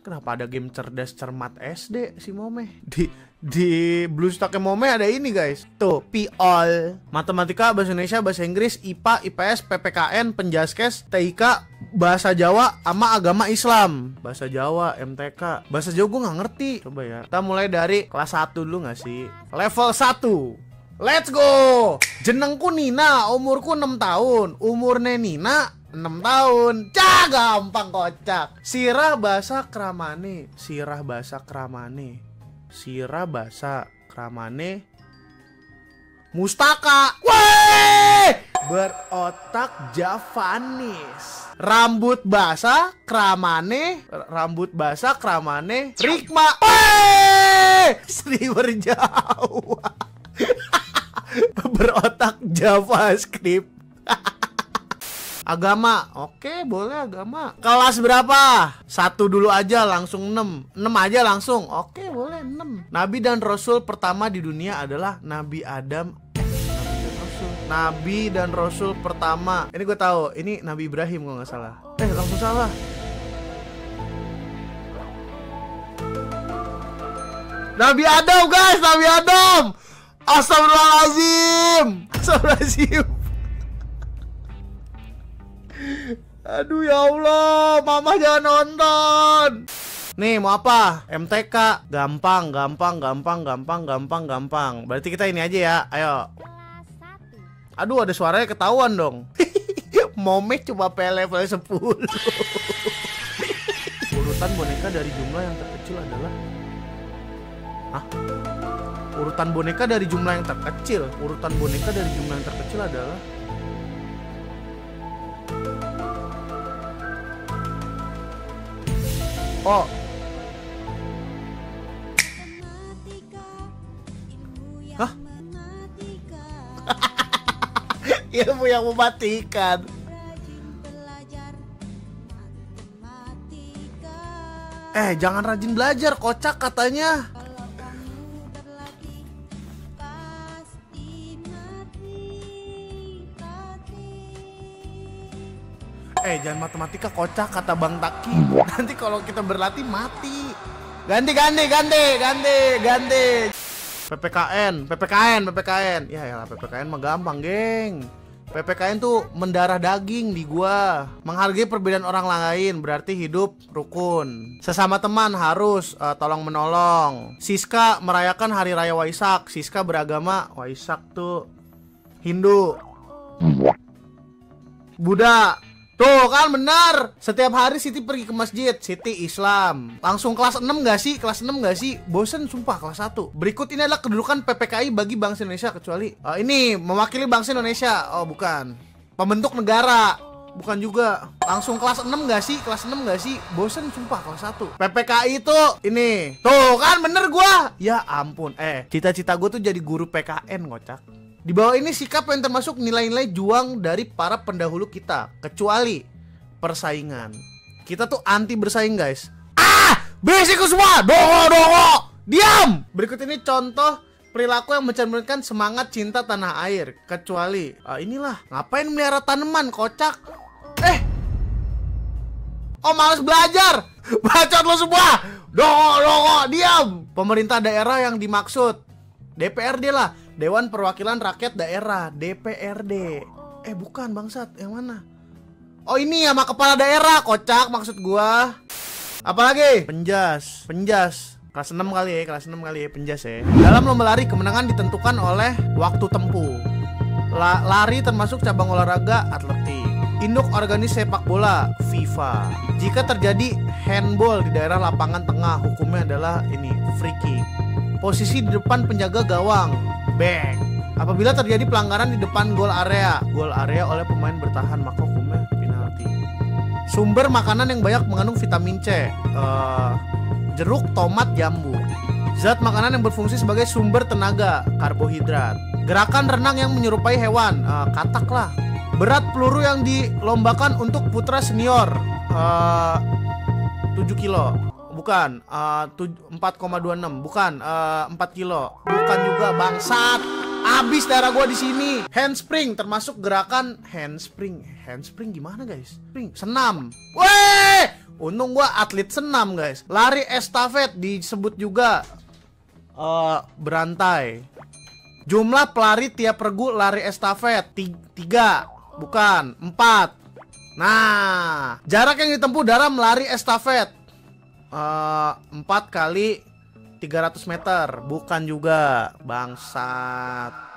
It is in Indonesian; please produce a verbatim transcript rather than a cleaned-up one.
Kenapa ada game cerdas cermat S D si Momeh? Di di BlueStack Momeh ada ini guys. Tuh, P O L. Matematika, bahasa Indonesia, bahasa Inggris, I P A, I P S, P P K N, Penjaskes, T I K, bahasa Jawa, sama agama Islam. Bahasa Jawa, M T K. Bahasa Jawa gue nggak ngerti. Coba ya. Kita mulai dari kelas satu dulu nggak sih? Level satu. Let's go. Jenengku Nina, umurku enam tahun. Umurnya Nina enam tahun. Cah, gampang kocak. Sirah bahasa Kramane. Sirah bahasa Kramane. Sirah bahasa Kramane. Mustaka. Weh! Berotak Javanis. Rambut basah Kramane. Rambut basah Kramane. Rikma. Weh! Sri berjauh. Berotak JavaScript. Agama, oke boleh agama. Kelas berapa? Satu dulu aja langsung enam. Enam aja langsung, oke boleh enam. Nabi dan Rasul pertama di dunia adalah Nabi Adam. Nabi dan Rasul pertama. Ini gue tahu, ini Nabi Ibrahim kalau nggak salah. Eh langsung salah. Nabi Adam guys, Nabi Adam. Astagfirullahaladzim. Astagfirullahaladzim. Aduh ya Allah, mama jangan nonton. Nih mau apa? M T K. Gampang, gampang, gampang, gampang, gampang, gampang. Berarti kita ini aja ya, ayo. Aduh ada suaranya ketahuan dong. Momeh cuma P level sepuluh. Urutan boneka dari jumlah yang terkecil adalah. Hah? Urutan boneka dari jumlah yang terkecil. Urutan boneka dari jumlah yang terkecil adalah. Oh. Hah? Ilmu yang mematikan. Eh, jangan rajin belajar, kocak katanya. Eh jangan matematika kocak kata Bang Taki. Nanti kalau kita berlatih mati. Ganti ganti ganti ganti ganti. P P K N, P P K N, P P K N. Ya ya P P K N mah gampang, geng. P P K N tuh mendarah daging di gua. Menghargai perbedaan orang lain berarti hidup rukun. Sesama teman harus uh, tolong menolong. Siska merayakan hari raya Waisak. Siska beragama Waisak tuh Hindu. Buddha. Tuh kan benar. Setiap hari Siti pergi ke masjid. Siti Islam. Langsung kelas enam gak sih? Kelas enam gak sih? Bosen sumpah kelas satu. Berikut ini adalah kedudukan P P K I bagi bangsa Indonesia kecuali uh, ini mewakili bangsa Indonesia. Oh bukan. Pembentuk negara. Bukan juga. Langsung kelas enam gak sih? Kelas enam gak sih? Bosen sumpah kelas satu. P P K I itu ini. Tuh kan bener gua. Ya ampun. Eh cita-cita gua tuh jadi guru P K N ngocak. Di bawah ini sikap yang termasuk nilai-nilai juang dari para pendahulu kita. Kecuali persaingan. Kita tuh anti bersaing guys. Ah! Berisik semua! Dongo, dongo! Diam! Berikut ini contoh perilaku yang mencerminkan semangat cinta tanah air. Kecuali ah, inilah. Ngapain melihara tanaman kocak? Eh! Oh males belajar! Bacot lo semua! Dongo, dongo! Diam! Pemerintah daerah yang dimaksud D P R D lah. Dewan Perwakilan Rakyat Daerah, D P R D. Eh bukan bangsat, yang mana? Oh ini sama kepala daerah, kocak maksud gua. Apalagi? Penjas, penjas. Kelas enam kali ya, kelas enam kali ya, penjas ya. Dalam lomba lari kemenangan ditentukan oleh waktu tempuh. La lari termasuk cabang olahraga atletik. Induk organis sepak bola, FIFA. Jika terjadi handball di daerah lapangan tengah, hukumnya adalah ini, free kick. Posisi di depan penjaga gawang, back. Apabila terjadi pelanggaran di depan gol area, gol area oleh pemain bertahan, maka hukumnya penalti. Sumber makanan yang banyak mengandung vitamin C, uh, jeruk, tomat, jambu. Zat makanan yang berfungsi sebagai sumber tenaga, karbohidrat. Gerakan renang yang menyerupai hewan, uh, katak lah. Berat peluru yang dilombakan untuk putra senior, uh, tujuh kilo. Bukan, uh, empat koma dua enam. Bukan, uh, empat kilo. Bukan juga bangsat. Abis darah gua di sini. Handspring termasuk gerakan handspring. Handspring gimana guys? Spring. Senam. Weh! Untung gua atlet senam, guys. Lari estafet disebut juga uh, berantai. Jumlah pelari tiap regu lari estafet tiga, bukan empat. Nah, jarak yang ditempuh dalam lari estafet uh, empat kali tiga ratus meter, bukan juga, bangsat.